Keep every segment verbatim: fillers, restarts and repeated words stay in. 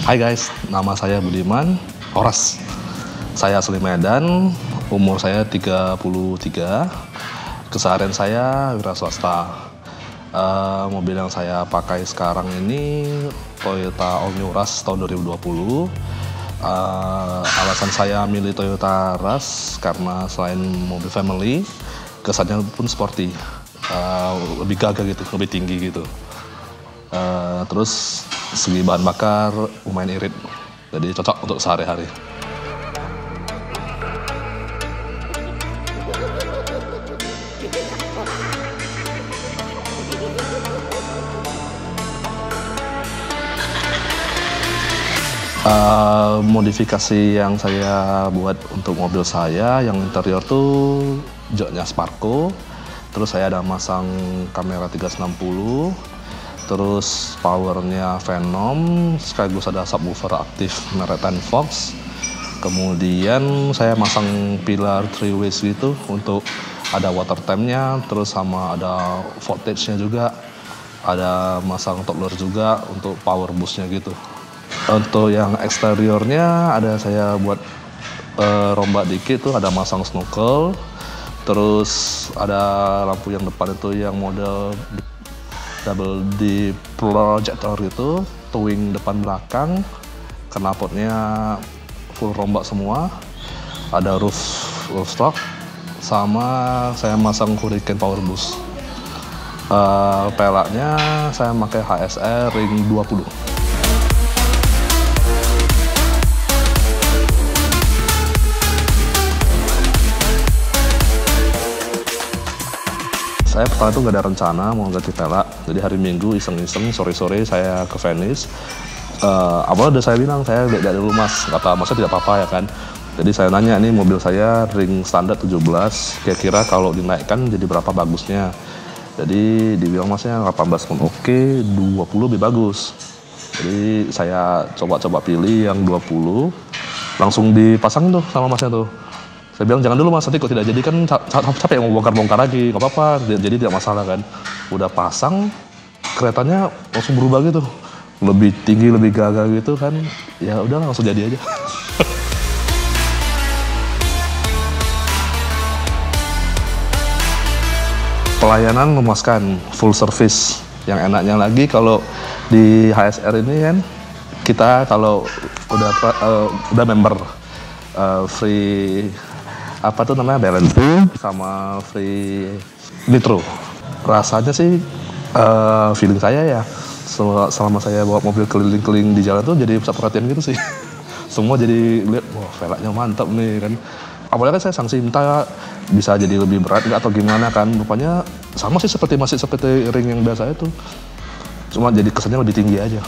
Hai guys, nama saya Budiman Oras. Saya asli Medan, umur saya tiga puluh tiga. Keseharian saya wira swasta. Uh, mobil yang saya pakai sekarang ini Toyota All New Rush tahun dua ribu dua puluh. Uh, alasan saya milih Toyota Rush karena selain mobil family, kesannya pun sporty, uh, lebih gagah gitu, lebih tinggi gitu. Uh, terus segi bahan bakar lumayan irit, jadi cocok untuk sehari-hari. Uh, modifikasi yang saya buat untuk mobil saya, yang interior tuh joknya Sparco, terus saya ada masang kamera tiga ratus enam puluh, terus powernya Venom, sekaligus ada subwoofer aktif merek Ten Fox. Kemudian saya masang pilar three ways gitu untuk ada water tampnya, terus sama ada voltage-nya juga, ada masang toddler juga untuk power boost-nya gitu. Untuk yang eksteriornya ada saya buat uh, rombak dikit tuh, ada masang snorkel, terus ada lampu yang depan itu yang model double D projector gitu, towing depan belakang, knalpotnya full rombak semua, ada roof roof stock, sama saya masang Hurricane power boost. Uh, pelaknya saya pakai H S R ring dua puluh. Saya pertama itu nggak ada rencana mau ganti pelak, jadi hari Minggu iseng-iseng sore-sore saya ke Venice. Uh, awalnya udah saya bilang saya tidak dulu mas, kata masnya tidak apa-apa ya kan. Jadi saya nanya, ini mobil saya ring standar tujuh belas, kira-kira kalau dinaikkan jadi berapa bagusnya. Jadi dibilang masnya delapan belas pun oke, dua puluh lebih bagus. Jadi saya coba-coba pilih yang dua puluh, langsung dipasang tuh sama masnya tuh. Saya bilang jangan dulu mas, nanti kok tidak jadi kan capek mau bongkar-bongkar lagi, nggak apa-apa, jadi tidak masalah kan. Udah pasang, keretanya langsung berubah gitu, lebih tinggi, lebih gagah gitu kan, ya udah langsung jadi aja. Pelayanan memuaskan, full service. Yang enaknya lagi kalau di H S R ini kan, kita kalau udah uh, udah member uh, free apa tuh namanya balancing sama free nitro. Rasanya sih uh, feeling saya ya selama saya bawa mobil keliling-keliling di jalan tuh jadi pusat perhatian gitu sih. Semua jadi lihat, wah velgnya mantap nih kan. Awalnya kan saya sanksi minta bisa jadi lebih berat nggak atau gimana kan, rupanya sama sih seperti masih seperti ring yang biasa itu, cuma jadi kesannya lebih tinggi aja.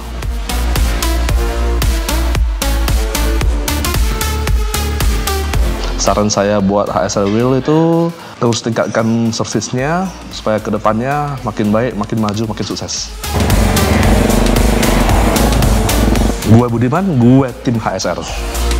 Saran saya buat H S R Wheel itu terus tingkatkan servisnya supaya kedepannya makin baik, makin maju, makin sukses. Gue Budiman, gue tim H S R.